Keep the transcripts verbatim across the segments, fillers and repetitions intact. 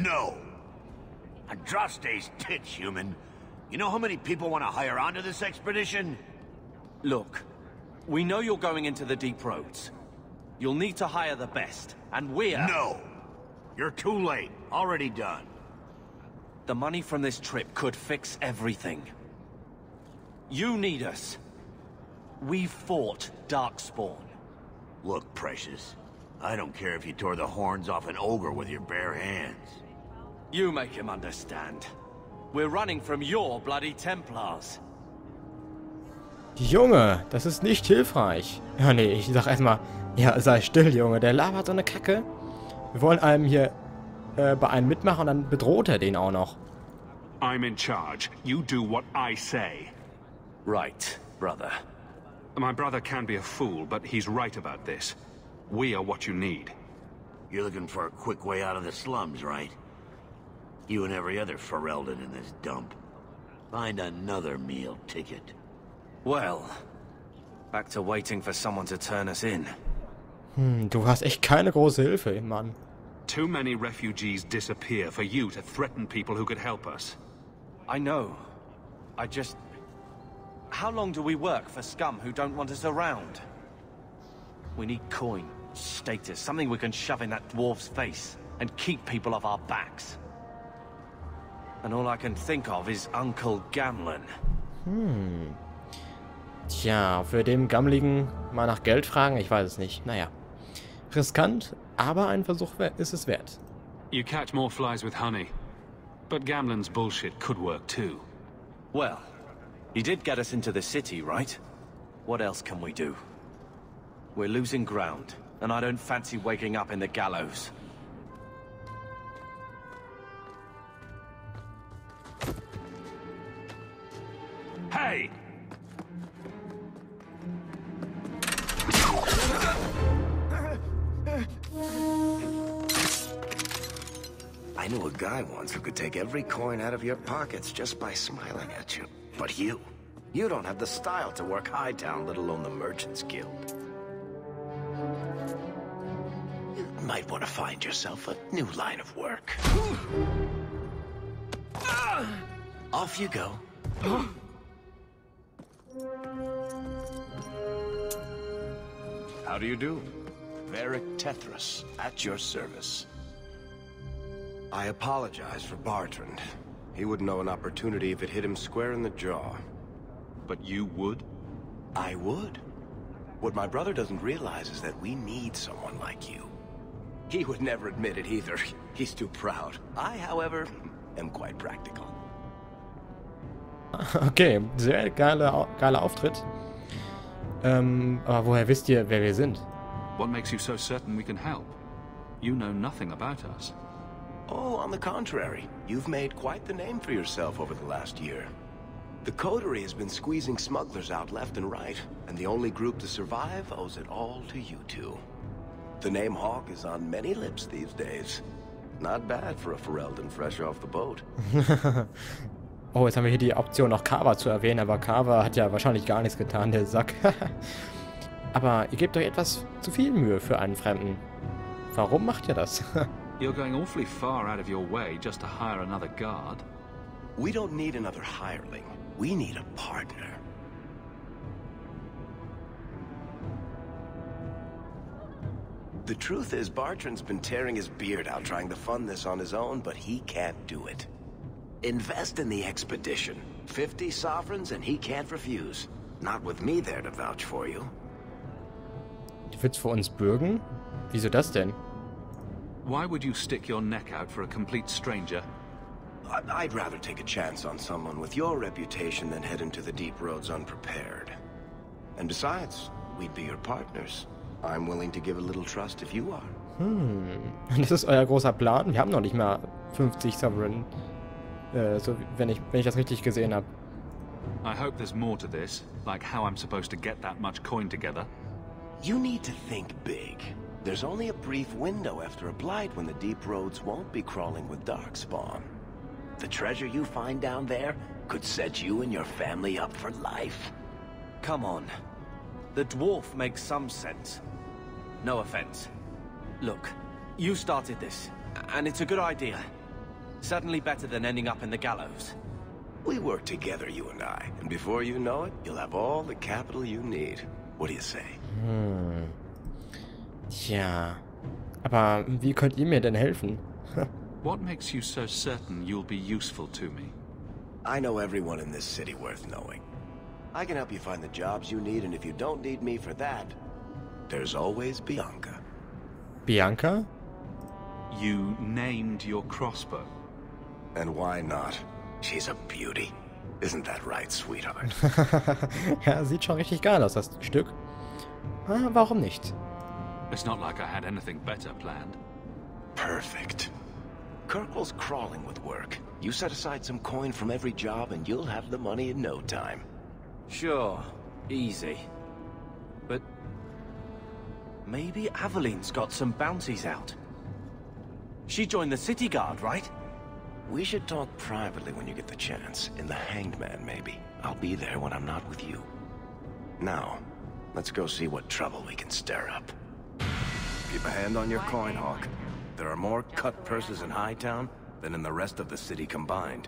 No. Andraste's tits, human. You know how many people want to hire onto this expedition? Look, we know you're going into the deep roads. You'll need to hire the best, and we're... No! You're too late. Already done. The money from this trip could fix everything. You need us. We fought Darkspawn. Look, Precious. I don't care if you tore the horns off an ogre with your bare hands. You make him understand. We're running from your bloody Templars. Junge, das ist nicht hilfreich. Ja, nee, ich sag erstmal, ja, sei still, Junge. Der labert so eine Kacke. Wir wollen einem hier äh, bei einem mitmachen und dann bedroht er den auch noch. I'm in charge. You do what I say. Right, brother. My brother can be a fool, but he's right about this. We are what you need. You're looking for a quick way out of the slums, right? You and every other Ferelden in this dump. Find another meal ticket. Well, back to waiting for someone to turn us in. Hm, du hast echt keine große Hilfe, Mann. Too many refugees disappear for you to threaten people who could help us. I know. I just... How long do we work for scum who don't want us around? We need coin, status, something we can shove in that dwarf's face and keep people off our backs. And all I can think of is Uncle Gamlen. Hm. Tja, für den Gammligen mal nach Geld fragen, ich weiß es nicht. Naja. Riskant, aber ein Versuch ist es wert. You catch more flies with honey. But Gamlen's bullshit could work too. Well, he did get us into the city, right? What else can we do? We're losing ground, and I don't fancy waking up in the gallows. Hey! I knew a guy once who could take every coin out of your pockets just by smiling at you. But you, you don't have the style to work Hightown, let alone the Merchants Guild. You might want to find yourself a new line of work. Off you go. How do you do? Varric Tethras, at your service. I apologize for Bartrand. He wouldn't know an opportunity if it hit him square in the jaw. But you would? I would. What my brother doesn't realize is that we need someone like you. He would never admit it either. He's too proud. I, however, am quite practical. Okay, sehr geiler, geiler Auftritt. Ähm, aber woher wisst ihr, wer wir sind? What makes you so certain we can help? You know nothing about us. Oh, on the contrary. You've made quite the name for yourself over the last year. The Coterie has been squeezing smugglers out left and right, and the only group to survive owes it all to you two. The name Hawk is on many lips these days. Not bad for a Ferelden fresh off the boat. Oh, jetzt haben wir hier die Option, noch Carver zu erwähnen, aber Carver hat ja wahrscheinlich gar nichts getan, der Sack. Aber ihr gebt euch etwas zu viel Mühe für einen Fremden. Warum macht ihr das? You're going awfully far out of your way just to hire another guard. We don't need another hireling. We need a partner. The truth is, Bartrand's been tearing his beard out trying to fund this on his own, but he can't do it. Invest in the expedition. Fifty sovereigns and he can't refuse. Not with me there to vouch for you. Du willst für uns bürgen? Wieso das denn? Why would you stick your neck out for a complete stranger? I'd rather take a chance on someone with your reputation than head into the deep roads unprepared. And besides, we'd be your partners. I'm willing to give a little trust if you are. Hm, das ist euer großer Plan? Wir haben noch nicht mal fünfzig Sovereign. Äh, so, wenn ich, wenn ich das richtig gesehen habe. I hope there's more to this, like how I'm supposed to get that much coin together. You need to think big. There's only a brief window after a blight when the deep roads won't be crawling with darkspawn. The treasure you find down there could set you and your family up for life. Come on. The dwarf makes some sense. No offense. Look, you started this, and it's a good idea. Certainly better than ending up in the gallows. We work together, you and I. And before you know it, you'll have all the capital you need. What do you say? Hm. Tja. Aber wie könnt ihr mir denn helfen? What makes you so certain you'll be useful to me? I know everyone in this city worth knowing. I can help you find the jobs you need, and if you don't need me for that, there's always Bianca. Bianca? You named your crossbow. And why not? She's a beauty. Isn't that right, sweetheart? Ja, sieht schon richtig geil aus, das Stück. Ah, warum nicht? It's not like I had anything better planned. Perfect. Kirkle's crawling with work. You set aside some coin from every job and you'll have the money in no time. Sure, easy. But maybe Aveline's got some bounties out. She joined the city guard, right? We should talk privately when you get the chance. In the Hanged Man, maybe. I'll be there when I'm not with you. Now, let's go see what trouble we can stir up. Keep a hand on your coin, Hawk. There are more cut purses in Hightown than in the rest of the city combined.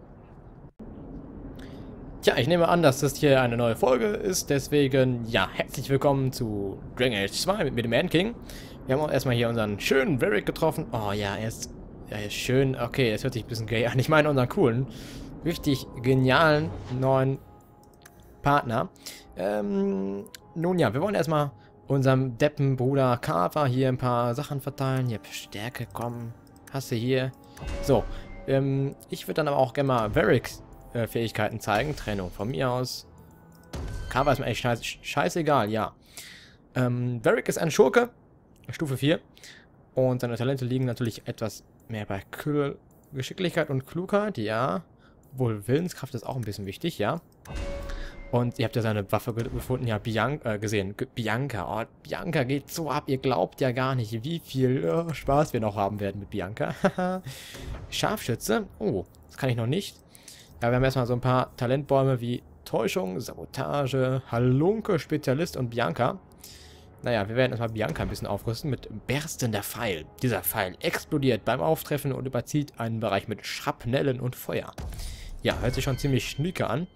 Tja, ich nehme an, dass das hier eine neue Folge ist, deswegen, ja, herzlich willkommen zu Dragon Age zwei mit mir, dem Man King. Wir haben auch erstmal hier unseren schönen Varric getroffen. Oh ja, er ist, er ist schön. Okay, das hört sich ein bisschen gay an. Ich meine unseren coolen, richtig genialen neuen Partner. Ähm, nun ja, wir wollen erstmal unserem Deppenbruder Carver hier ein paar Sachen verteilen. Hier, Stärke, komm, hast du hier. So, ähm, ich würde dann aber auch gerne mal Varrics äh, Fähigkeiten zeigen. Trennung von mir aus. Carver ist mir echt scheiß, scheißegal, ja. Ähm, Varric ist ein Schurke, Stufe vier. Und seine Talente liegen natürlich etwas mehr bei Kül Geschicklichkeit und Klugheit, ja. Wohl Willenskraft ist auch ein bisschen wichtig, ja. Und ihr habt ja seine Waffe gefunden, ja, Bianca, äh, gesehen. Bianca, oh, Bianca geht so ab, ihr glaubt ja gar nicht, wie viel oh, Spaß wir noch haben werden mit Bianca. Scharfschütze, oh, das kann ich noch nicht. Ja, wir haben erstmal so ein paar Talentbäume wie Täuschung, Sabotage, Halunke, Spezialist und Bianca. Naja, wir werden erstmal Bianca ein bisschen aufrüsten mit berstender Pfeil. Dieser Pfeil explodiert beim Auftreffen und überzieht einen Bereich mit Schrapnellen und Feuer. Ja, hört sich schon ziemlich schnieke an.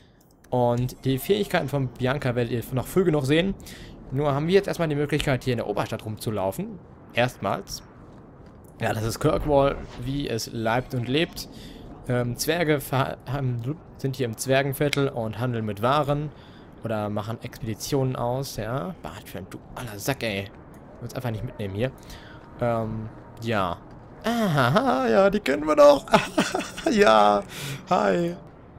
Und die Fähigkeiten von Bianca werdet ihr noch früh genug sehen. Nur haben wir jetzt erstmal die Möglichkeit, hier in der Oberstadt rumzulaufen. Erstmals. Ja, das ist Kirkwall, wie es leibt und lebt. Ähm, Zwerge sind hier im Zwergenviertel und handeln mit Waren. Oder machen Expeditionen aus, ja. Bart für ein du aller Sack, ey. Ich will uns einfach nicht mitnehmen hier. Ähm, ja. Ah, ja, die kennen wir doch. Ja, hi.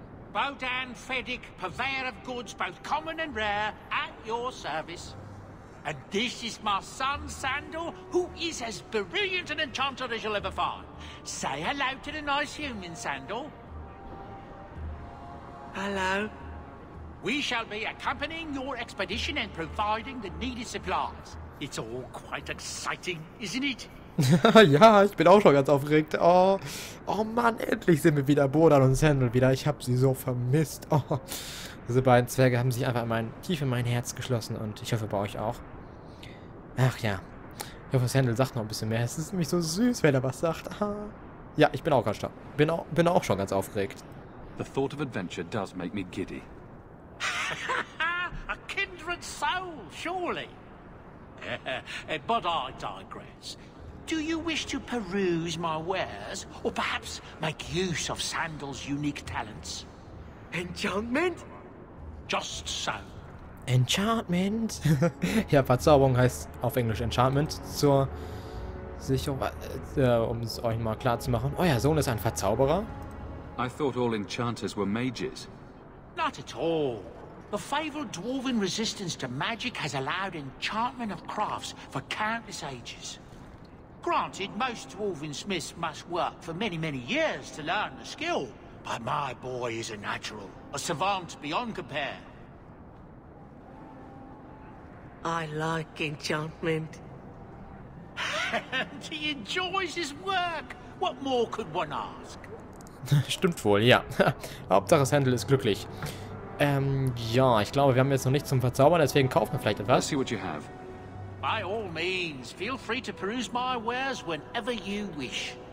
Bodan Feddick, purveyor of goods both common and rare, at your service. And this is my son, Sandal, who is as brilliant an enchanter as you'll ever find. Say hello to the nice human, Sandal. Hello. We shall be accompanying your expedition and providing the needed supplies. It's all quite exciting, isn't it? Ja, ich bin auch schon ganz aufgeregt. Oh, oh Mann, endlich sind wir wieder, Bodan und Sandal wieder. Ich habe sie so vermisst. Oh, diese beiden Zwerge haben sich einfach in mein, tief in mein Herz geschlossen und ich hoffe bei euch auch. Ach ja, ich hoffe, Sandal sagt noch ein bisschen mehr. Es ist nämlich so süß, wenn er was sagt. Ah. Ja, ich bin auch ganz bin auch, bin auch schon ganz aufgeregt. The thought of adventure does make me giddy. A kindred soul, surely. But I digress. Do you wish to peruse my wares, or perhaps make use of Sandal's unique talents? Enchantment? Just so. Enchantment? Ja, Verzauberung heißt auf Englisch Enchantment. Zur Sicherung, äh, um es euch mal klar zu machen. Euer Sohn ist ein Verzauberer? I thought all enchanters were mages. Not at all. The fabled dwarven resistance to magic has allowed enchantment of crafts for countless ages. Granted, most dwarven smiths must work for many, many years to learn the skill, but my boy is a natural, a savant beyond compare. I like enchantment. He enjoys his work. What more could one ask? Stimmt wohl, ja. Hauptsache Sandal ist glücklich. Ähm, ja, ich glaube, wir haben jetzt noch nichts zum Verzaubern, deswegen kaufen wir vielleicht Let's etwas. see what you have. By all means, feel free to peruse my wares whenever you wish.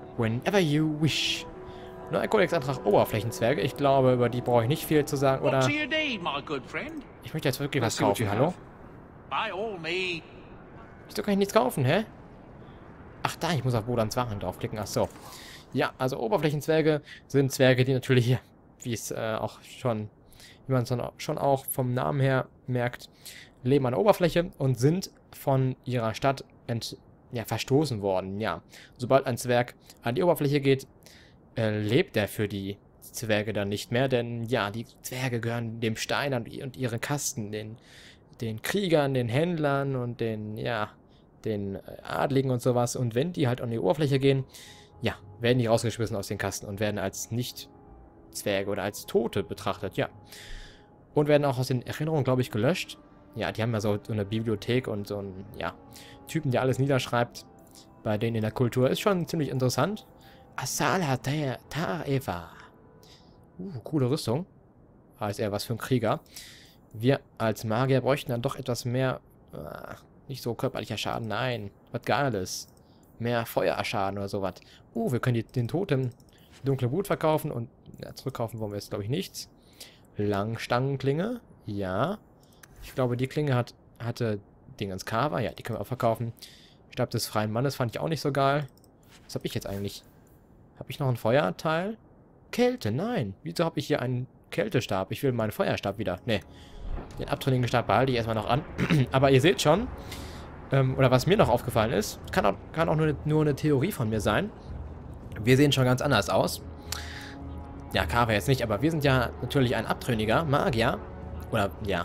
Whenever you wish. Neuer Kodexantrag Oberflächenzwerge. Ich glaube, über die brauche ich nicht viel zu sagen, oder? What do you need, my good friend? Ich möchte jetzt wirklich was Let's see what kaufen, you hallo? have. By all means. Wieso kann ich nichts kaufen, hä? Ach da, ich muss auf Bodans Waren draufklicken, ach so. Ja, also Oberflächenzwerge sind Zwerge, die natürlich, wie es äh, auch schon, wie man es dann schon auch vom Namen her merkt, leben an der Oberfläche und sind von ihrer Stadt ent, ja, verstoßen worden, ja. Sobald ein Zwerg an die Oberfläche geht, äh, lebt er für die Zwerge dann nicht mehr, denn ja, die Zwerge gehören dem Stein und, und ihren Kasten, den, den Kriegern, den Händlern und den, ja, den Adligen und sowas. Und wenn die halt an die Oberfläche gehen, ja, werden die rausgeschmissen aus den Kasten und werden als Nicht-Zwerge oder als Tote betrachtet, ja. Und werden auch aus den Erinnerungen, glaube ich, gelöscht. Ja, die haben ja so eine Bibliothek und so einen, ja, Typen, der alles niederschreibt, bei denen in der Kultur. Ist schon ziemlich interessant. Asala Ta'eva. Uh, coole Rüstung. Heißt er was für ein Krieger. Wir als Magier bräuchten dann doch etwas mehr, äh, nicht so körperlicher Schaden, nein, was Geiles. Mehr Feuerschaden oder sowas. Uh, wir können die, den Totem dunkle Wut verkaufen und ja, zurückkaufen wollen wir jetzt, glaube ich, nichts. Langstangenklinge, ja. Ich glaube, die Klinge hat, hatte Dingens Carver, ja, die können wir auch verkaufen. Stab des freien Mannes fand ich auch nicht so geil. Was habe ich jetzt eigentlich? Habe ich noch ein Feuerteil? Kälte, nein. Wieso habe ich hier einen Kältestab? Ich will meinen Feuerstab wieder. Ne, den abtrünnigen Stab behalte ich erstmal noch an. Aber ihr seht schon, ähm, oder was mir noch aufgefallen ist, kann auch, kann auch nur, eine, nur eine Theorie von mir sein. Wir sehen schon ganz anders aus. Ja, Carver jetzt nicht, aber wir sind ja natürlich ein abtrünniger Magier. Oder, ja.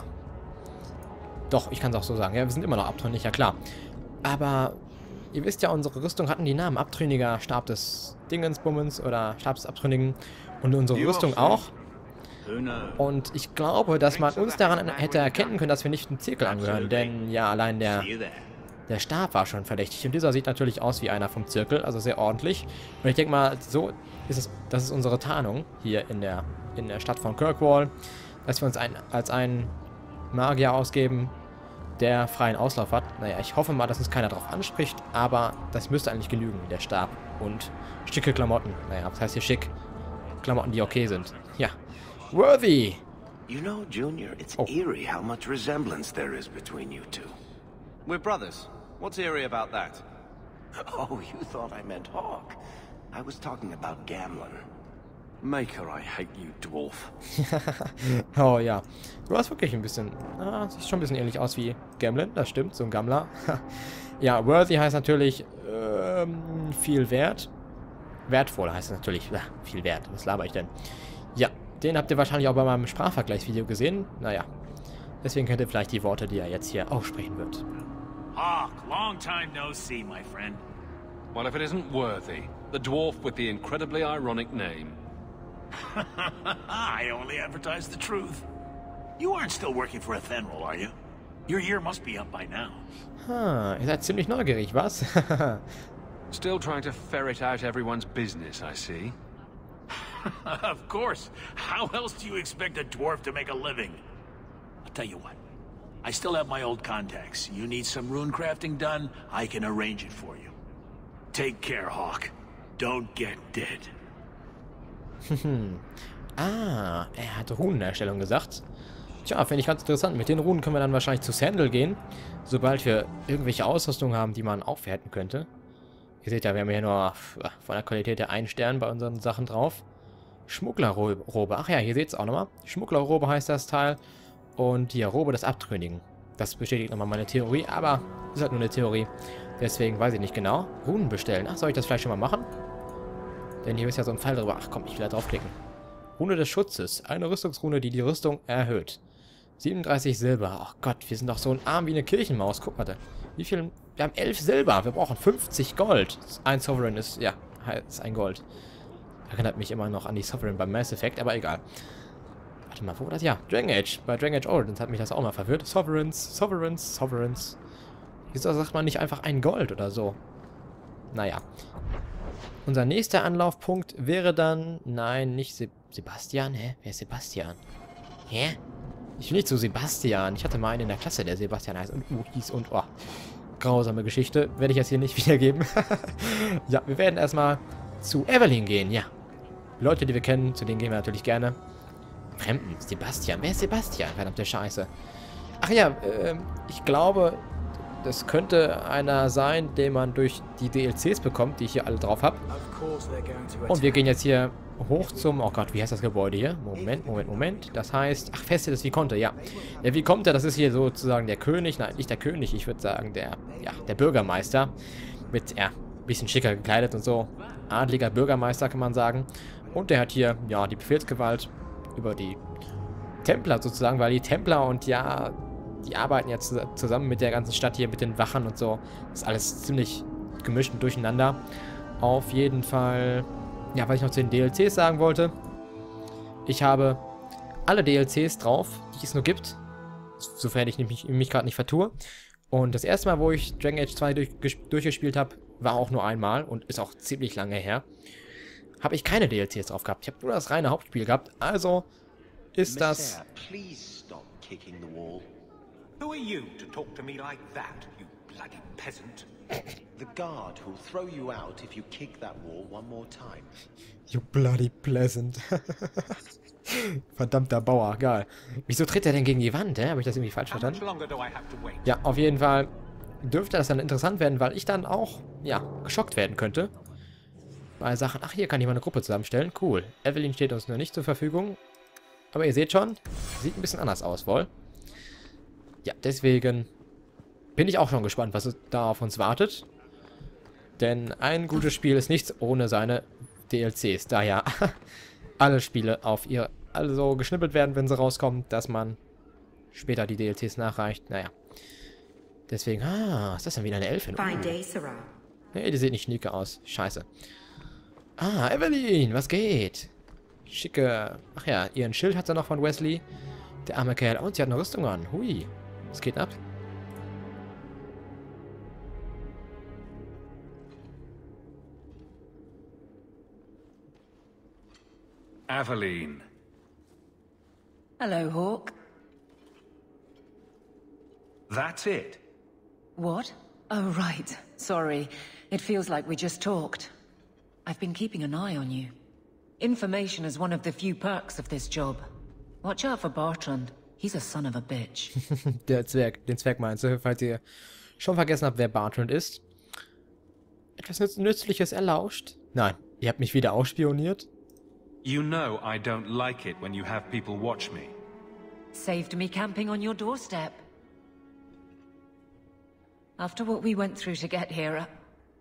Doch, ich kann es auch so sagen. Ja, wir sind immer noch abtrünnig, ja klar. Aber ihr wisst ja, unsere Rüstung hatten die Namen Abtrünniger, Stab des Dingensbummens oder Stab des Abtrünnigen. Und unsere Rüstung auch. Und ich glaube, dass man uns daran hätte erkennen können, dass wir nicht dem Zirkel angehören. Denn ja, allein der, der Stab war schon verdächtig. Und dieser sieht natürlich aus wie einer vom Zirkel, also sehr ordentlich. Und ich denke mal, so ist es, das ist unsere Tarnung hier in der, in der Stadt von Kirkwall. Dass wir uns ein, als einen Magier ausgeben, der freien Auslauf hat. Naja, ich hoffe mal, dass uns keiner darauf anspricht, aber das müsste eigentlich genügen, der Stab. Und schicke Klamotten. Naja, was heißt hier schick? Klamotten, die okay sind. Ja. Worthy! You know, Junior, it's Oh. eerie how much resemblance there is between you two. We're brothers. What's eerie about that? Oh, you thought I meant Hawk. I was talking about Gamlen. Maker, I hate you, dwarf. Oh ja. Du hast wirklich ein bisschen... Ah, sieht schon ein bisschen ähnlich aus wie Gamlen, das stimmt, so ein Gammler. Ja, Worthy heißt natürlich ähm, viel wert. Wertvoll heißt es natürlich. Ja, viel wert, was laber ich denn? Ja, den habt ihr wahrscheinlich auch bei meinem Sprachvergleichsvideo gesehen. Naja, deswegen kennt ihr vielleicht die Worte, die er jetzt hier aussprechen wird. Hawk, long time no see, my friend. Well, if it isn't Worthy, the dwarf with the incredibly ironic name. I only advertise the truth. You aren't still working for Athenril, are you? Your year must be up by now. Ha, ihr seid ziemlich neugierig, was? Still trying to ferret out everyone's business, I see. Of course. How else do you expect a dwarf to make a living? I'll tell you what. I still have my old contacts. You need some rune crafting done, I can arrange it for you. Take care, Hawk. Don't get dead. Ah, er hat Runenerstellung gesagt. Tja, finde ich ganz interessant. Mit den Runen können wir dann wahrscheinlich zu Sandal gehen, sobald wir irgendwelche Ausrüstung haben, die man aufwerten könnte. Ihr seht ja, wir haben hier nur von der Qualität der einen Stern bei unseren Sachen drauf. Schmugglerrobe. Ach ja, hier seht ihr es auch nochmal. Schmugglerrobe heißt das Teil. Und die Robe des Abtrünnigen. Das bestätigt nochmal meine Theorie, aber ist halt nur eine Theorie. Deswegen weiß ich nicht genau. Runen bestellen. Ach, soll ich das vielleicht schon mal machen? Denn hier ist ja so ein Pfeil drüber. Ach komm, ich will da draufklicken. Rune des Schutzes. Eine Rüstungsrune, die die Rüstung erhöht. siebenunddreißig Silber. Ach Gott, wir sind doch so ein arm wie eine Kirchenmaus. Guck mal da. Wie viel? Wir haben elf Silber. Wir brauchen fünfzig Gold. Ein Sovereign ist, ja, ist ein Gold. Erinnert mich immer noch an die Sovereign beim Mass Effect, aber egal. Warte mal, wo war das? Ja, Dragon Age. Bei Dragon Age Origins hat mich das auch mal verwirrt. Sovereigns, Sovereigns, Sovereigns. Wieso sagt man nicht einfach ein Gold oder so? Naja. Unser nächster Anlaufpunkt wäre dann... Nein, nicht Se Sebastian. Hä? Wer ist Sebastian? Hä? Ich will nicht zu Sebastian. Ich hatte mal einen in der Klasse, der Sebastian heißt und uh, hieß und... Oh, grausame Geschichte. Werde ich jetzt hier nicht wiedergeben. Ja, wir werden erstmal zu Evelyn gehen, ja. Leute, die wir kennen, zu denen gehen wir natürlich gerne. Fremden, Sebastian. Wer ist Sebastian? Verdammte Scheiße. Ach ja, äh, ich glaube, das könnte einer sein, den man durch die D L Cs bekommt, die ich hier alle drauf habe. Und wir gehen jetzt hier hoch zum... Oh Gott, wie heißt das Gebäude hier? Moment, Moment, Moment. Das heißt... Ach, Feste des Vicomte, ja. Der Vicomte, das ist hier sozusagen der König. Nein, nicht der König, ich würde sagen der... Ja, der Bürgermeister. Mit, ja, ein bisschen schicker gekleidet und so. Adliger Bürgermeister, kann man sagen. Und der hat hier, ja, die Befehlsgewalt über die Templer sozusagen, weil die Templer und ja... Die arbeiten jetzt zusammen mit der ganzen Stadt hier, mit den Wachen und so. Das ist alles ziemlich gemischt und durcheinander. Auf jeden Fall... Ja, was ich noch zu den D L Cs sagen wollte. Ich habe alle D L Cs drauf, die es nur gibt. Sofern ich mich, mich gerade nicht vertue. Und das erste Mal, wo ich Dragon Age zwei durch, durchgespielt habe, war auch nur einmal und ist auch ziemlich lange her. Habe ich keine D L Cs drauf gehabt. Ich habe nur das reine Hauptspiel gehabt. Also ist das... Who are you to talk to me like that, you bloody peasant? The guard who'll throw you out if you kick that wall one more time. You bloody pleasant. Verdammter Bauer, geil. Wieso tritt er denn gegen die Wand, hä? Habe ich das irgendwie falsch verstanden? Ja, auf jeden Fall dürfte das dann interessant werden, weil ich dann auch, ja, geschockt werden könnte. Bei Sachen, ach, hier kann ich mal eine Gruppe zusammenstellen. Cool. Evelyn steht uns noch nicht zur Verfügung. Aber ihr seht schon, sieht ein bisschen anders aus, wohl. Ja, deswegen bin ich auch schon gespannt, was da auf uns wartet. Denn ein gutes Spiel ist nichts ohne seine D L Cs. Da ja alle Spiele auf ihr also geschnippelt werden, wenn sie rauskommen, dass man später die D L Cs nachreicht. Naja. Deswegen, ah, ist das denn wieder eine Elfin? Fine day, Sarah. Nee, die sieht nicht schnieke aus. Scheiße. Ah, Evelyn, was geht? Schicke. Ach ja, ihren Schild hat sie noch von Wesley. Der arme Kerl. Und sie hat eine Rüstung an. Hui. Was geht ab? Aveline. Hello, Hawk. That's it? What? Oh, right. Sorry. It feels like we just talked. I've been keeping an eye on you. Information is one of the few perks of this job. Watch out for Bartrand. He's a son of a bitch. Der Zwerg, den Zwerg meinst du, falls ihr schon vergessen habt, wer Bartrand ist. Etwas Nütz Nützliches erlauscht? Nein, ihr habt mich wieder ausspioniert. You know I don't like it when you have people watch me. Saved me camping on your doorstep. After what we went through to get here, uh...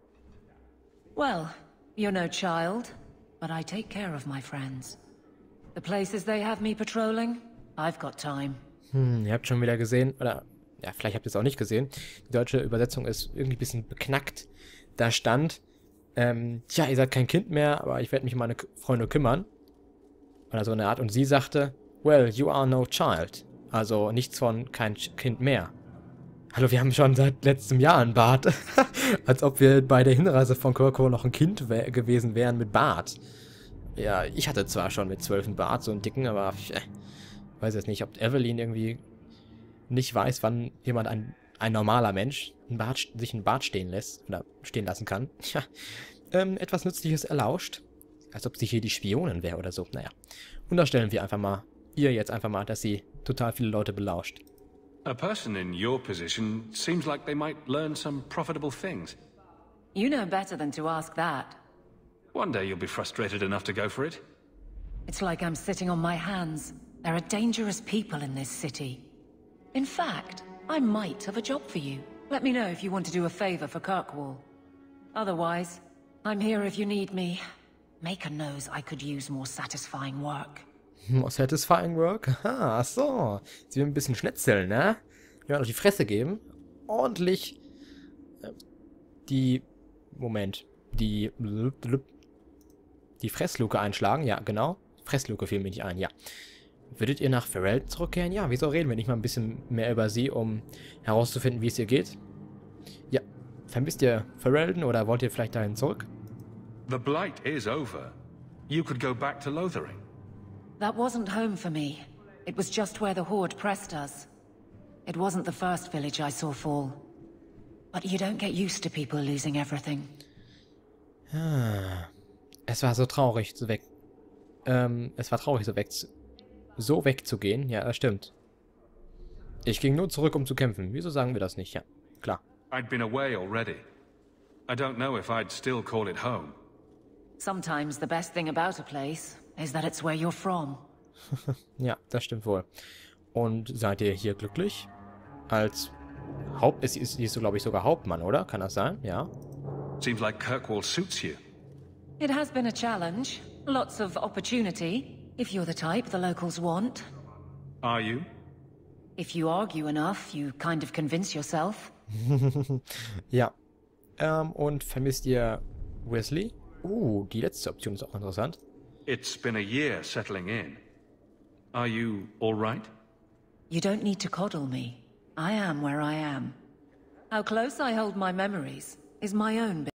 well, you're no child, but I take care of my friends. The places they have me patrolling, I've got time. Hm, ihr habt schon wieder gesehen, oder, ja, vielleicht habt ihr es auch nicht gesehen. Die deutsche Übersetzung ist irgendwie ein bisschen beknackt. Da stand, ähm, tja, ihr seid kein Kind mehr, aber ich werde mich um meine Freunde kümmern. Oder so eine Art. Und sie sagte, well, you are no child. Also nichts von kein Kind mehr. Hallo, wir haben schon seit letztem Jahr einen Bart. Als ob wir bei der Hinreise von Kirko noch ein Kind wär, gewesen wären mit Bart. Ja, ich hatte zwar schon mit zwölf einen Bart, so einen dicken, aber ich äh, weiß jetzt nicht, ob Evelyn irgendwie nicht weiß, wann jemand, ein, ein normaler Mensch, einen Bart, sich einen Bart stehen lässt oder stehen lassen kann. Tja, ähm, etwas Nützliches erlauscht. Als ob sie hier die Spionin wäre oder so. Naja. Unterstellen wir einfach mal, ihr jetzt einfach mal, dass sie total viele Leute belauscht. A person in your position seems like they might learn some profitable things. You know better than to ask that. One day you'll be frustrated enough to go for it. It's like I'm sitting on my hands. There are dangerous people in this city. In fact, I might have a job for you. Let me know if you want to do a favor for Kirkwall. Otherwise, I'm here if you need me. Maker knows I could use more satisfying work. More satisfying work? Aha, ach so. Sie will ein bisschen schnetzeln, ne? Wir werden auf die Fresse geben. Ordentlich äh, die... Moment. Die... Die Fressluke einschlagen. Ja, genau. Fressluke fiel mir nicht ein, ja. Würdet ihr nach Ferelden zurückkehren? Ja, wieso reden wir nicht mal ein bisschen mehr über sie, um herauszufinden, wie es ihr geht? Ja. Vermisst ihr Ferelden oder wollt ihr vielleicht dahin zurück? The Blight is over. You could go back to Lothering. That wasn't home for me. It was just where the Horde pressed us. It wasn't the first village I saw fall. But you don't get used to people losing everything. Ah. Es war so traurig, so weg. Ähm, es war traurig, so weg, so wegzugehen. Ja, das stimmt. Ich ging nur zurück, um zu kämpfen. Wieso sagen wir das nicht? Ja, klar. I'd been away already. I don't know if I'd still call it home. Sometimes the best thing about a place is that it's where you're from. Ja, das stimmt wohl. Und seid ihr hier glücklich? Als Haupt... Ist, ist, ist du, glaube ich, sogar Hauptmann, oder? Kann das sein? Ja. Seems like Kirkwall suits you. It has been a challenge. Lots of opportunity, if you're the type the locals want. Are you? If you argue enough, you kind of convince yourself. Ja. Ähm, und vermisst ihr Wesley? Uh, die letzte Option ist auch interessant. It's been a year settling in. Are you all right? You don't need to coddle me. I am where I am. How close I hold my memories is my own business.